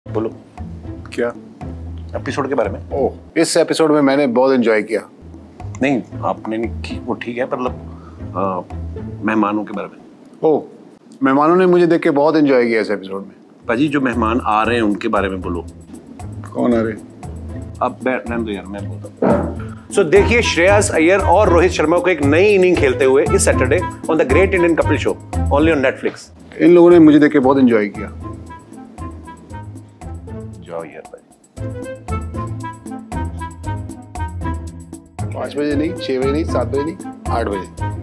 बोलो क्या एपिसोड के बारे में। ओह, इस एपिसोड में मैंने बहुत एंजॉय किया। नहीं आपने नहीं, वो ठीक है, मतलब मेहमानों के बारे में। ओह, मेहमानों ने मुझे देख के बहुत एंजॉय किया इस एपिसोड में। भाजी जो मेहमान आ रहे हैं उनके बारे में बोलो। कौन आ रहे? अब रहने दो यार, मैं बोलता हूँ। सो देखिए श्रेयस अय्यर और रोहित शर्मा को एक नई इनिंग खेलते हुए इस Saturday on the Great Indian Kapil Show only on Netflix. इन लोगों ने मुझे देख के बहुत एंजॉय किया। जाओ यार भाई। 5 बजे नहीं, 6 बजे नहीं, 7 बजे नहीं, 8 बजे।